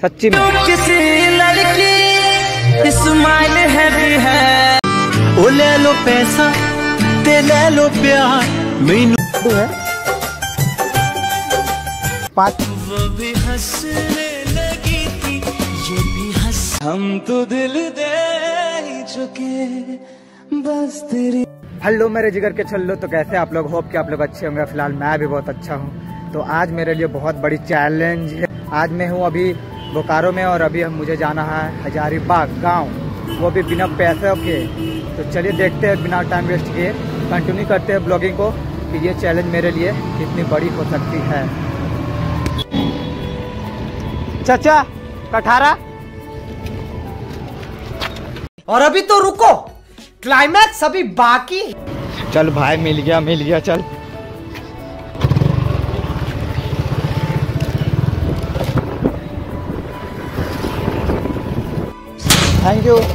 सच्ची में। किसी लड़की स्माइल है भी है, ओ ले लो पैसा ते ले लो प्यार, मैनू है 5 वो भी हंसने लगी थी, ये भी हंस, हम तो दिल दे ही चुके बस तेरी। हेलो मेरे जिगर के छल्लो, तो कैसे आप लोग? होप कि आप लोग अच्छे होंगे। फिलहाल मैं भी बहुत अच्छा हूँ। तो आज मेरे लिए बहुत बड़ी चैलेंज है। आज मैं हूँ अभी बोकारो में और अभी मुझे जाना है हजारीबाग गांव, वो भी बिना पैसे के। तो चलिए देखते हैं, बिना टाइम वेस्ट किए कंटिन्यू करते हैं ब्लॉगिंग को कि ये चैलेंज मेरे लिए कितनी बड़ी हो सकती है। चाचा कठारा, और अभी तो रुको, क्लाइमैक्स अभी बाकी। चल भाई, मिल गया चल। Thank you.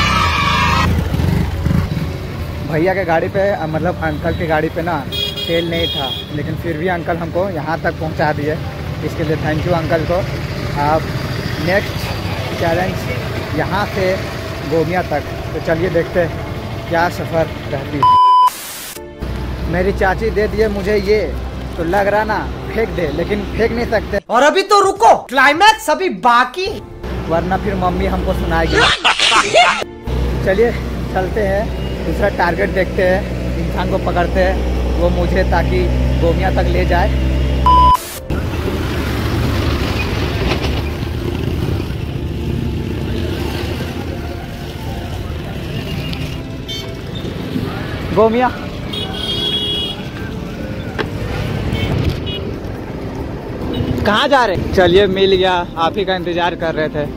भैया के गाड़ी पे, मतलब अंकल की गाड़ी पे ना तेल नहीं था, लेकिन फिर भी अंकल हमको यहाँ तक पहुँचा दिए। इसके लिए थैंक यू अंकल को। अब नेक्स्ट चैलेंज यहाँ से गोमिया तक। तो चलिए देखते हैं क्या सफ़र रहती है। मेरी चाची दे दिए मुझे ये, तो लग रहा ना फेंक दे, लेकिन फेंक नहीं सकते। और अभी तो रुको, क्लाइमैक्स अभी बाकी, वरना फिर मम्मी हमको सुनाएगी। चलिए चलते हैं, दूसरा टारगेट देखते हैं। इंसान को पकड़ते हैं, वो मुझे ताकि गोमिया तक ले जाए। गोमिया कहाँ जा रहे? चलिए मिल गया, आप ही का इंतजार कर रहे थे।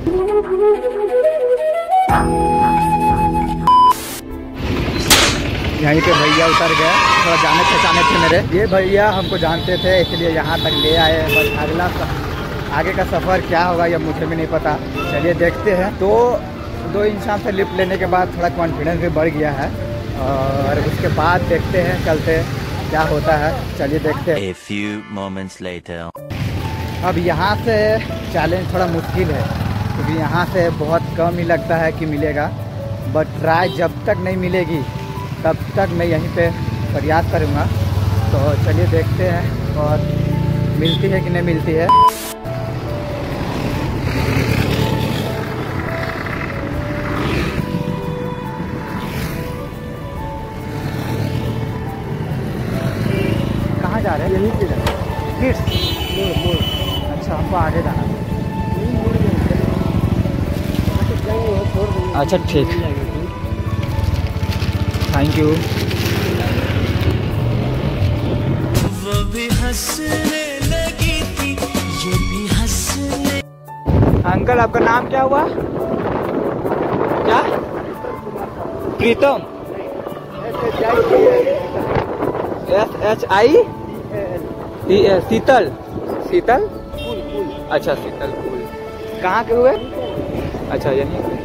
यहीं पे भैया उतर गए, थोड़ा जाने पहचाने थे मेरे। ये भैया हमको जानते थे, इसलिए यहाँ तक ले आए। बस आगे का सफ़र क्या होगा ये मुझे भी नहीं पता। चलिए देखते हैं। तो दो इंसान से लिफ्ट लेने के बाद थोड़ा कॉन्फिडेंस भी बढ़ गया है, और उसके बाद देखते हैं, चलते हैं क्या होता है। चलिए देखते हैं। A few moments later. अब यहाँ से चैलेंज थोड़ा मुश्किल है, क्योंकि यहाँ से बहुत कम ही लगता है कि मिलेगा। बट ट्राई जब तक नहीं मिलेगी तब तक मैं यहीं पे प्रयास करूँगा। तो चलिए देखते हैं और मिलती है कि नहीं मिलती है। कहाँ जा रहे हैं? यहीं पे जा रहे हैं। अच्छा, हमको आगे जाना है। अच्छा ठीक, थैंक यू। वो भी हंसने लगी थी, ये भी हंसने। अंकल आपका नाम क्या हुआ? क्या? प्रीतम। SHI शीतल। शीतल, अच्छा शीतल फूल। कहाँ के हुए? अच्छा यहीं पे।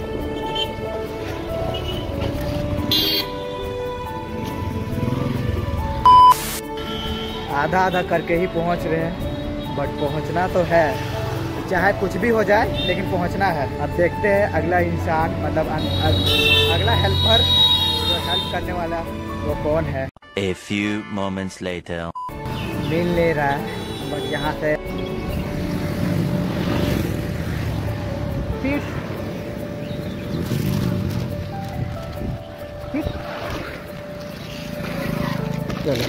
आधा आधा करके ही पहुंच रहे हैं, बट पहुंचना तो है, चाहे कुछ भी हो जाए, लेकिन पहुंचना है। अब देखते हैं अगला इंसान, मतलब अगला हेल्पर जो हेल्प करने वाला वो कौन है। A few moments later. मिल ले रहा है, बट यहाँ से चलो,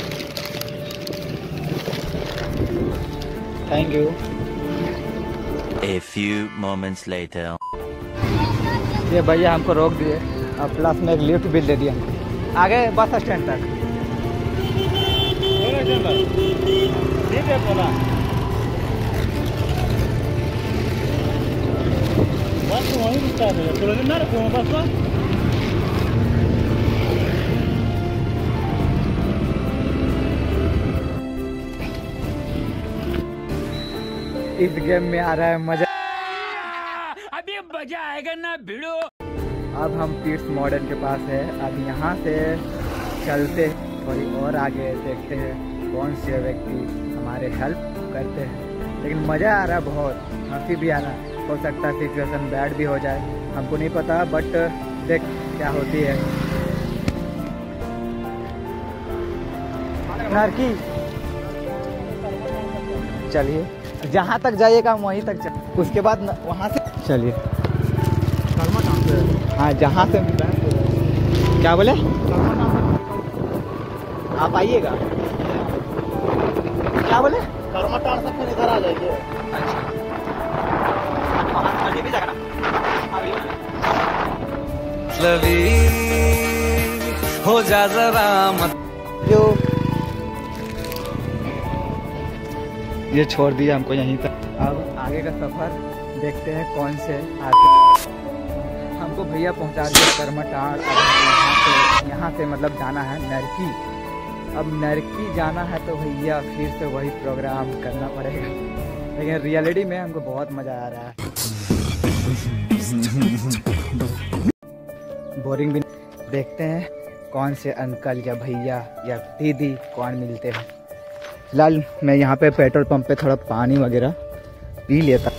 thank you. A few moments later. ये भैया हमको रोक दिए, और प्लस में एक लिफ्ट भी दे दिया आगे बस स्टैंड तक। इस गेम में आ रहा है मजा, अभी मजा आएगा ना भिड़ो। अब हम पीट्स मॉडर्न के पास है। अब यहाँ से चलते थोड़ी और आगे, देखते हैं कौन से व्यक्ति हमारे हेल्प करते हैं। लेकिन मज़ा आ रहा है, बहुत हंसी भी आ रहा है। हो सकता है सिचुएशन बैड भी हो जाए, हमको नहीं पता, बट देख क्या होती है। नरकी चलिए, जहाँ तक जाइएगा वहीं तक चल, उसके बाद वहाँ से चलिए। हाँ जहाँ से क्या बोले आप आइएगा, क्या बोले इधर आ जाइए। हो जा जरा मत जो ये छोड़ दिया हमको यहीं तक। अब आगे का सफर देखते हैं कौन से आते। हमको भैया पहुंचा दिया करमटाड़। यहाँ से मतलब जाना है नरकी। अब नरकी जाना है तो भैया फिर से वही प्रोग्राम करना पड़ेगा, लेकिन रियलिटी में हमको बहुत मज़ा आ रहा है। बोरिंग भी। देखते हैं कौन से अंकल या भैया या दीदी कौन मिलते हैं। फिलहाल मैं यहाँ पे पेट्रोल पंप पे थोड़ा पानी वगैरह पी लेता।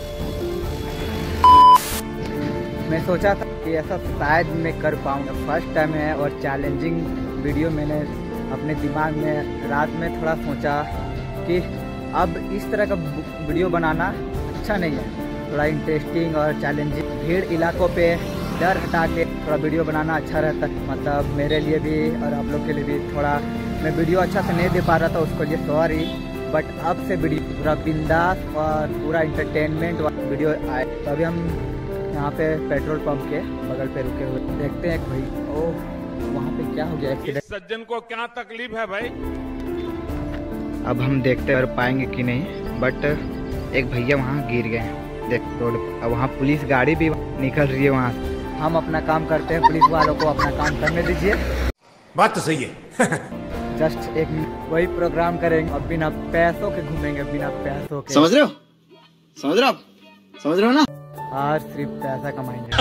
मैं सोचा था कि ऐसा शायद मैं कर पाऊँगा, फर्स्ट टाइम है और चैलेंजिंग वीडियो। मैंने अपने दिमाग में रात में थोड़ा सोचा कि अब इस तरह का वीडियो बनाना अच्छा नहीं है, थोड़ा इंटरेस्टिंग और चैलेंजिंग। भीड़ इलाकों पे डर हटा के थोड़ा वीडियो बनाना अच्छा रहता है, मतलब मेरे लिए भी और आप लोग के लिए भी। थोड़ा मैं वीडियो अच्छा से नहीं दे पा रहा था, उसको लिए सॉरी, बट अब से वीडियो पूरा बिंदास और पूरा इंटरटेनमेंट वीडियो आए। तो अभी हम यहाँ पे पेट्रोल पंप के बगल पे रुके हुए, देखते हैं भाई। ओह वहाँ पे क्या हो गया एक्सीडेंट, सज्जन को क्या तकलीफ है भाई। अब हम देखते कर पाएंगे कि नहीं, बट एक भैया वहाँ गिर गए देख रोड। अब वहाँ पुलिस गाड़ी भी निकल रही है वहाँ से। हम अपना काम करते हैं, पुलिस वालों को अपना काम करने दीजिए। बात तो सही है। जस्ट एक वही प्रोग्राम करेंगे और बिना पैसों के घूमेंगे, बिना पैसों के। समझ रहे हो, समझ रहे हो आप, समझ रहे हो ना। और सिर्फ पैसा कमाएंगे।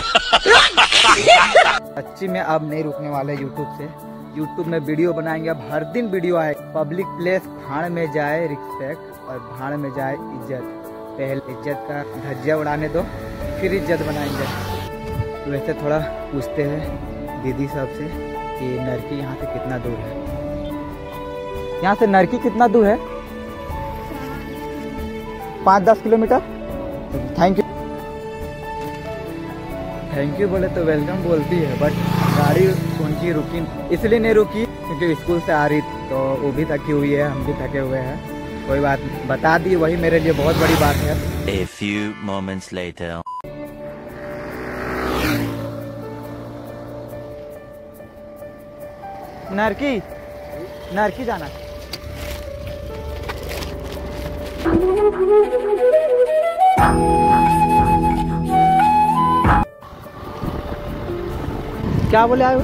सच्ची में अब नहीं रुकने वाले यूट्यूब से। यूट्यूब में वीडियो बनाएंगे, अब हर दिन वीडियो आए। पब्लिक प्लेस भाड़ में जाए रिस्पेक्ट और भाड़ में जाए इज्जत। पहले इज्जत का धज्जिया उड़ाने दो, फिर इज्जत बनाएंगे। तो वैसे थोड़ा पूछते हैं दीदी साहब से कि नरकी यहाँ से कितना दूर है। यहाँ से नरकी कितना दूर है? 5-10 kilometre. Thank you. Thank you बोले तो वेलकम बोलती है, बट गाड़ी उनकी रुकी, इसलिए नहीं रुकी क्योंकि स्कूल से आ रही, तो वो भी थकी हुई है, हम भी थके हुए हैं। कोई बात नहीं, बता दी, वही मेरे लिए बहुत बड़ी बात है। A few moments later. नरकी जाना। क्या बोले आयो?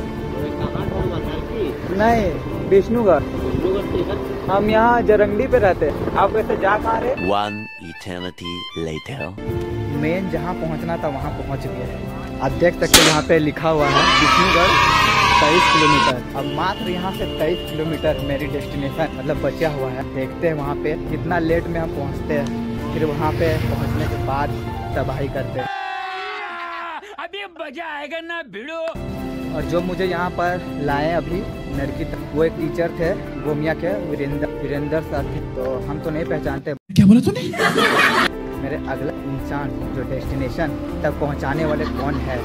नहीं, विष्णुगढ़। हम यहाँ जरंगडी पे रहते हैं। आप वैसे जा कहाँ रहे? One eternity later. मेन जहाँ पहुँचना था वहाँ पहुँच गए। आप देख सकते हैं यहाँ पे लिखा हुआ है विष्णुगढ़ 23 किलोमीटर। अब मात्र यहाँ से 23 किलोमीटर मेरी डेस्टिनेशन मतलब बचा हुआ है। देखते हैं वहाँ पे कितना लेट में हम पहुँचते हैं, फिर वहाँ पे पहुँचने के बाद तबाही करते हैं। अभी मजा आएगा ना भिड़ो। और जो मुझे यहाँ पर लाए अभी नरकी तक, वो एक टीचर थे गोमिया के, वीरेंद्र सर थे। तो हम तो नहीं पहचानते। क्या बोला तूने? मेरे अगला इंसान जो डेस्टिनेशन तक पहुँचाने वाले कौन है?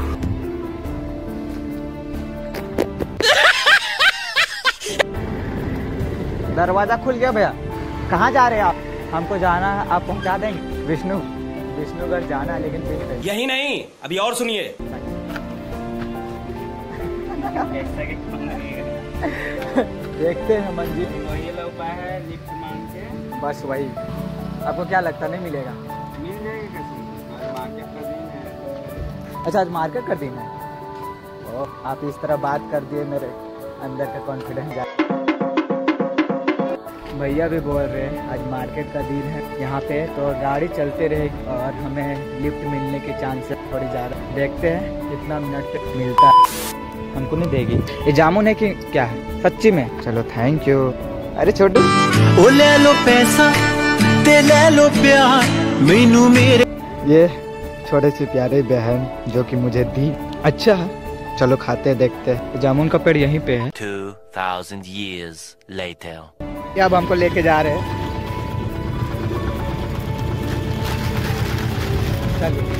दरवाजा खुल गया भैया। कहाँ जा रहे हैं आप? हमको जाना है, आप पहुँचा देंगे? विष्णुगढ़ जाना है, लेकिन फिर यही नहीं, अभी और सुनिए। देखते हैं मंजिल। वही उपाय है, लिफ्ट मांग के। बस वही। आपको क्या लगता नहीं मिलेगा? मिल जाएगा कैसे? आज मार्केट का दिन है। अच्छा आज मार्केट का दिन है। ओह आप इस तरह बात कर दिए, मेरे अंदर का कॉन्फिडेंस जा। भैया भी बोल रहे हैं आज मार्केट का दिन है यहाँ पे, तो गाड़ी चलते रहेगी और हमें लिफ्ट मिलने के चांसेस थोड़ी ज़्यादा। देखते हैं कितना मिनट पे मिलता है। हमको नहीं देगी ये जामुन है कि क्या है? सच्ची में? चलो थैंक यू। अरे छोटू ओ ले लो पैसा ते ले लो प्यार, मैनू मेरे। ये छोटी सी प्यारी बहन जो कि मुझे दी। अच्छा है, चलो खाते देखते। जामुन का पेड़ यहीं पे है। 2000 years later. ये अब हमको लेके जा रहे हैं। चलिए।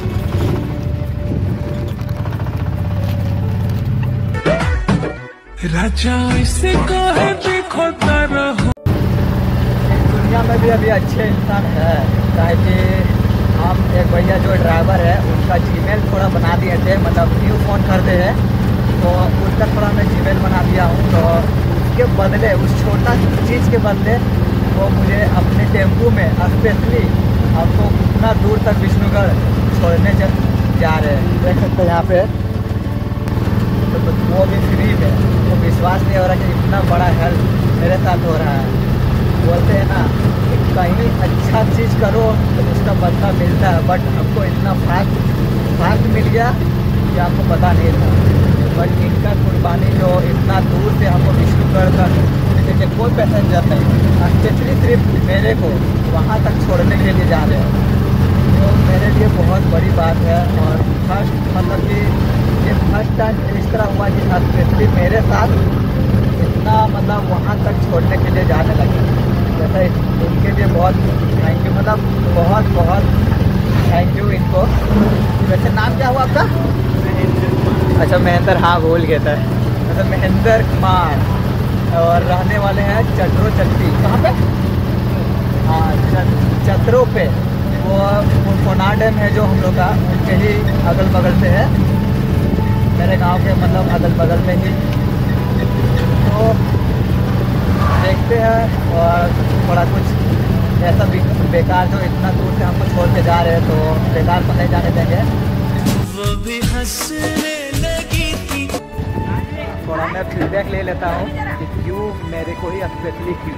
राजा ऐसे कहे देखो तारा दुनिया में भी अभी अच्छे इंसान है, चाहे कि हम एक भैया जो ड्राइवर है उनका जीमेल थोड़ा बना दिए थे, मतलब न्यू फ़ोन करते हैं तो उसका थोड़ा मैं जीमेल बना दिया हूँ। तो उसके बदले, उस छोटा चीज़ के बदले वो मुझे अपने टेम्पू में स्पेशली हमको उतना दूर तक विष्णुगढ़ छोड़ने जा रहे हैं। देख सकते हैं यहाँ पे, तो वो भी फ्री में। तो विश्वास नहीं हो रहा कि इतना बड़ा हेल्प मेरे साथ हो रहा है। बोलते हैं ना कि कहीं अच्छा चीज़ करो तो उसका बदला मिलता है, बट हमको इतना फास्ट मिल गया कि आपको पता नहीं था। बट इनका कुर्बानी जो इतना दूर से हमको विष्णुगढ़ तक, जैसे कोई पैसेंजर नहीं, स्पेशली सिर्फ मेरे को वहाँ तक छोड़ने के लिए जा रहे हैं, तो मेरे लिए बहुत बड़ी बात है। और फर्स्ट मतलब कि ये फर्स्ट टाइम इस तरह हुआ कि स्पेशली मेरे साथ इतना मतलब वहाँ तक छोड़ने के लिए जाने लगे। जैसे उनके लिए बहुत थैंक यू, मतलब बहुत बहुत थैंक यू इनको। वैसे नाम क्या हुआ आपका? अच्छा महेंद्र, हाँ भूल गया था। मतलब महेंद्र कुमार, और रहने वाले हैं चतरो चट्टी। कहाँ पे? हाँ चतरो पे। वो कोनार डैम है जो हम लोग का, उनके ही अगल बगल से है, मेरे गांव के मतलब अगल बगल में ही। तो देखते हैं, और थोड़ा कुछ ऐसा भी बेकार जो इतना दूर से हमको छोड़ के जा रहे हैं तो बेकार को नहीं जाने देंगे। वो भी हंसने लगी थी। थोड़ा मैं फीडबैक ले लेता हूँ कि क्यों मेरे को ही स्पेशली क्यों।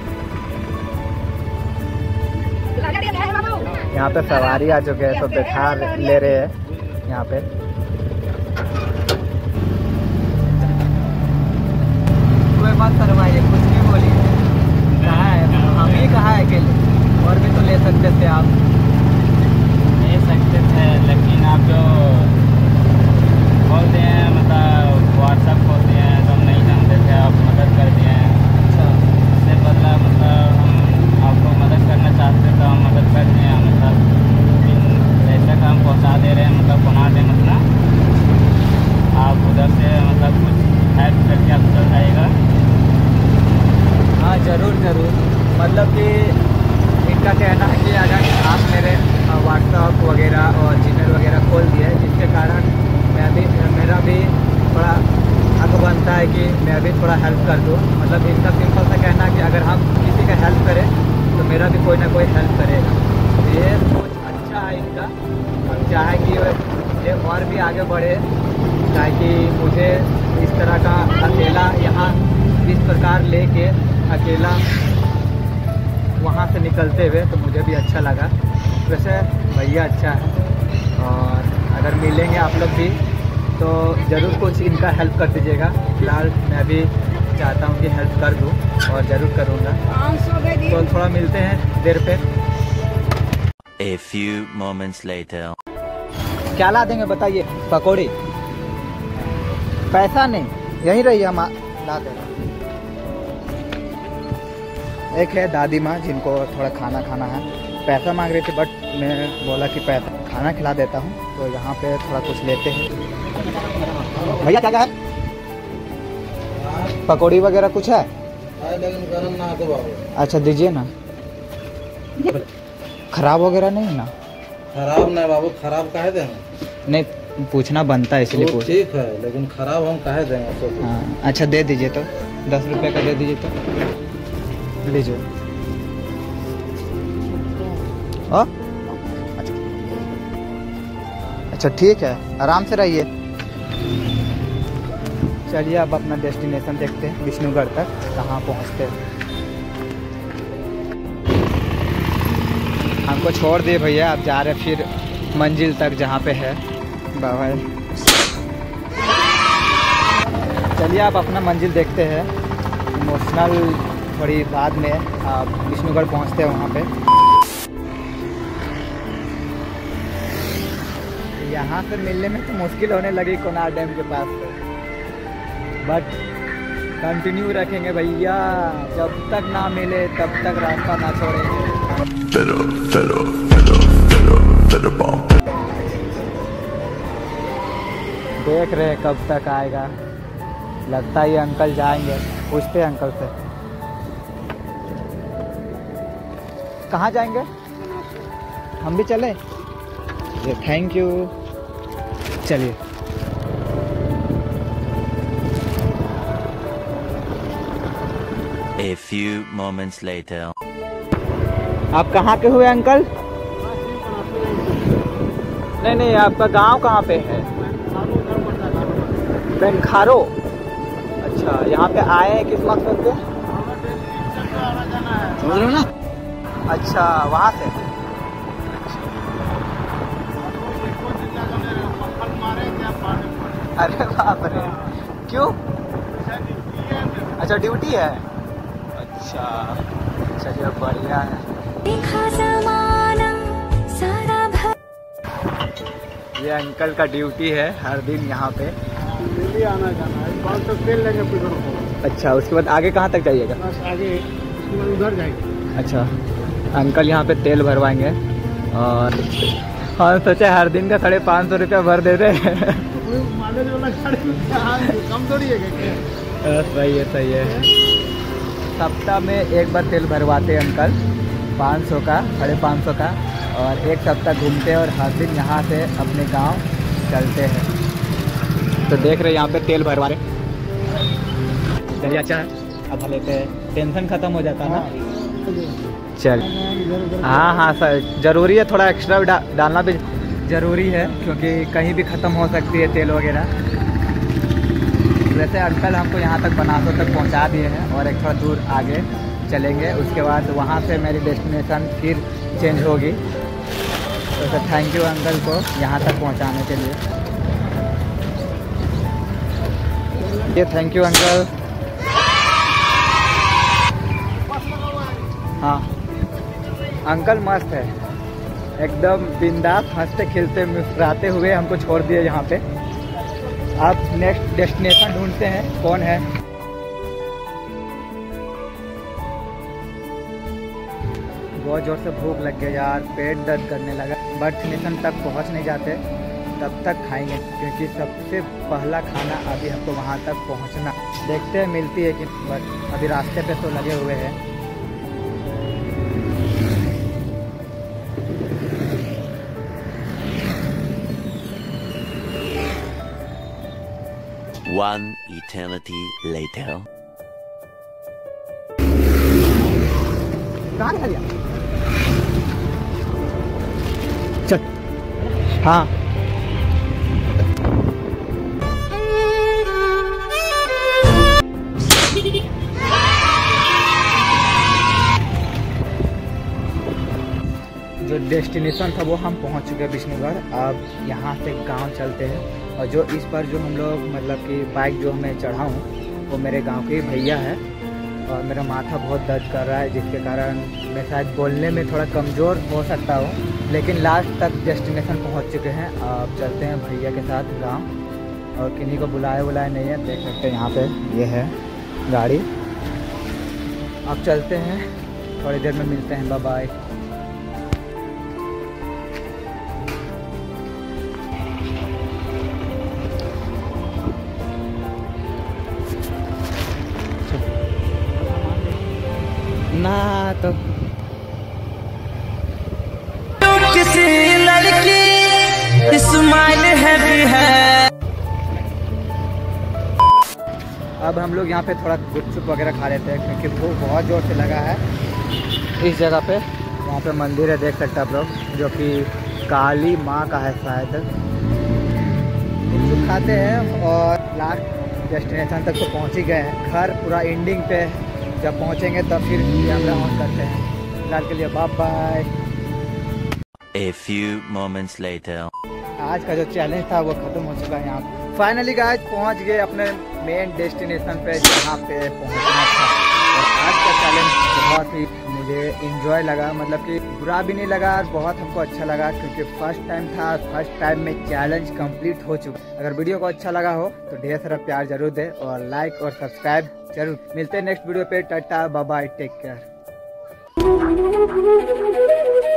यहाँ पे सवारी आ चुके हैं तो बैठा ले रहे हैं यहाँ पे। कोई मत करवाइए, कुछ भी बोलिए। कहाँ है हम ही, कहाँ है अकेले? और भी तो ले सकते थे आप। ले सकते थे, लेकिन आप जो बोलते हैं मतलब व्हाट्सएप खोलते हैं तो हम नहीं जानते थे, आप मदद कर दिए हैं। अच्छा, इससे बदला मतलब हम आपको मदद करना चाहते तो हम मदद कर दिए हैं। मतलब ऐसा काम पहुँचा दे रहे हैं, मतलब बना दें, मतलब आप उधर से मतलब कुछ हेल्प करके आप चल जाएगा। हाँ ज़रूर ज़रूर। मतलब कि इनका कहना है कि अगर आप मेरे व्हाट्सअप वगैरह और जीमेल वगैरह खोल दिए, जिसके कारण मेरा भी थोड़ा हक बनता है कि मैं भी थोड़ा हेल्प कर दूँ। मतलब इनका सिंपल सा कहना है कि अगर हम किसी का हेल्प करें तो मेरा भी कोई ना कोई हेल्प करेगा। तो ये सोच अच्छा है इनका। हम चाहें कि ये और भी आगे बढ़े, ताकि मुझे इस तरह का अकेला यहाँ इस प्रकार लेके अकेला वहाँ से निकलते हुए तो मुझे भी अच्छा लगा। वैसे भैया अच्छा है, और अगर मिलेंगे आप लोग भी तो ज़रूर कुछ इनका हेल्प कर दीजिएगा। फिलहाल मैं भी चाहता हूँ कि हेल्प कर दूँ और ज़रूर करूँगा। तो थोड़ा मिलते हैं देर पे। A few moments later. क्या ला देंगे बताइए? पकौड़ी? पैसा नहीं, यहीं रहिए, हम ला देंगे। एक है दादी माँ जिनको थोड़ा खाना खाना है, पैसा मांग रही थी, बट मैं बोला कि पैसा खाना खिला देता हूँ। तो यहाँ पे थोड़ा कुछ लेते हैं। भैया क्या है? पकौड़ी वगैरह कुछ है? लेकिन गरम ना दो बाबू। अच्छा दीजिए ना। खराब वगैरह नहीं ना? खराब नहीं बाबू, खराब काहे देंगे? नहीं, पूछना बनता है इसलिए तो पूछ। ठीक है, लेकिन खराब हम काहे देंगे? तो हाँ अच्छा दे दीजिए, तो 10 रुपये का दे दीजिए। तो लीजिए। अच्छा ठीक है, आराम से रहिए। चलिए अब अपना डेस्टिनेशन देखते हैं, विष्णुगढ़ तक कहाँ पहुँचते हैं। हमको छोड़ दिए भैया, अब जा रहे फिर मंजिल तक जहाँ पे है बाबा। चलिए आप अपना मंजिल देखते हैं। इमोशनल थोड़ी बाद में आप विष्णुगढ़ पहुँचते हैं वहाँ पे। यहाँ से मिलने में तो मुश्किल होने लगी कोनार डैम के पास से, बट कंटिन्यू रखेंगे भैया, जब तक ना मिले तब तक रास्ता ना छोड़ेंगे। देख रहे कब तक आएगा, लगता है ये अंकल जाएंगे, पूछते हैं अंकल से कहाँ जाएंगे, हम भी चले। ये थैंक यू, चलिए। A few moments later. आप कहाँ के हुए अंकल? नहीं, आपका गांव कहाँ पे है? बेनखारो। अच्छा, यहाँ पे आए हैं किस मकसद से? समझ रहे हो ना? अच्छा, वहाँ से। अरे बाप रे, क्यों? अच्छा, ड्यूटी है। अच्छा, चलिए बढ़िया है। ये अंकल का ड्यूटी है, हर दिन यहाँ पे डेली आना जाना है। 500 तेल लेंगे पेट्रोल को। अच्छा, उसके बाद आगे कहाँ तक जाइएगा? बस आगे उसके बाद उधर जाएंगे। अच्छा, अंकल यहाँ पे तेल भरवाएंगे और हाँ सोचा हर दिन का 550 रुपया भर दे दे। माइलेज वाला गाड़ी कम थोड़ी है। सही है। सप्ताह में एक बार तेल भरवाते हैं अंकल, 500 का, 550 का, और एक सप्ताह घूमते हैं और हर दिन यहाँ से अपने गांव चलते हैं। तो देख रहे यहाँ पे तेल भरवा रहे। चलिए, अच्छा अब लेते हैं, टेंशन ख़त्म हो जाता ना। चल, हाँ सर, ज़रूरी है, थोड़ा एक्स्ट्रा डालना भी ज़रूरी है क्योंकि कहीं भी ख़त्म हो सकती है तेल वगैरह। वैसे अंकल हमको यहाँ तक बनासो तक पहुँचा दिए हैं और एक थोड़ा दूर आगे चलेंगे, उसके बाद वहाँ से मेरी डेस्टिनेशन फिर चेंज होगी। तो सर थैंक यू अंकल को यहाँ तक पहुँचाने के लिए। ये थैंक यू अंकल। हाँ अंकल मस्त है, एकदम बिंदास, हंसते खिलते मुस्कुराते हुए हमको छोड़ दिए यहाँ पे। अब नेक्स्ट डेस्टिनेशन ढूंढते हैं कौन है। बहुत ज़ोर से भूख लग गया यार, पेट दर्द करने लगा, बट डेस्टिनेशन तक पहुँच नहीं जाते तब तक खाएंगे क्योंकि सबसे पहला खाना अभी हमको वहाँ तक पहुँचना। देखते हैं मिलती है कि, बट अभी रास्ते पे तो लगे हुए हैं। One eternity later. कहाँ खा लिया? चल, हाँ जो डेस्टिनेशन था वो हम पहुंच चुके हैं विष्णुगढ़। अब यहाँ से गांव चलते हैं और जो इस पर जो हम लोग मतलब कि बाइक जो मैं चढ़ा हूँ वो मेरे गांव के भैया है और मेरा माथा बहुत दर्द कर रहा है जिसके कारण मैं शायद बोलने में थोड़ा कमज़ोर हो सकता हूँ, लेकिन लास्ट तक डेस्टिनेशन पहुँच चुके हैं। अब चलते हैं भैया के साथ गाँव और किन्हीं को बुलाए नहीं है, देख सकते हैं यहाँ पे ये है गाड़ी। अब चलते हैं, थोड़ी देर में मिलते हैं, बाय बाय। ना तो किसी लड़की स्माइल है। अब हम लोग यहाँ पे थोड़ा गुपचुप वगैरह खा लेते हैं क्योंकि भूख बहुत ज़ोर से लगा है। इस जगह पे वहाँ पे मंदिर है, देख सकते हैं आप लोग, जो कि काली माँ का है शायद। गुपचुप खाते हैं और लास्ट डेस्टिनेशन तक तो पहुँच ही गए हैं। घर पूरा एंडिंग पे, जब पहुँचेंगे तब फिर कैमरा ऑन करते हैं। फिलहाल के लिए bye bye. A few moments later. आज का जो चैलेंज था वो ख़त्म हो चुका है। यहाँ फाइनली गाइस पहुँच गए अपने मेन डेस्टिनेशन पे जहाँ पे पहुँचना था। और आज का चैलेंज बहुत ही मुझे इंजॉय लगा, मतलब कि बुरा भी नहीं लगा और बहुत हमको अच्छा लगा, क्योंकि फर्स्ट टाइम था। फर्स्ट टाइम में चैलेंज कंप्लीट हो चुका। अगर वीडियो को अच्छा लगा हो तो ढेर सारा प्यार जरूर दे और लाइक और सब्सक्राइब जरूर। मिलते हैं नेक्स्ट वीडियो पे। Tata bye bye, take care.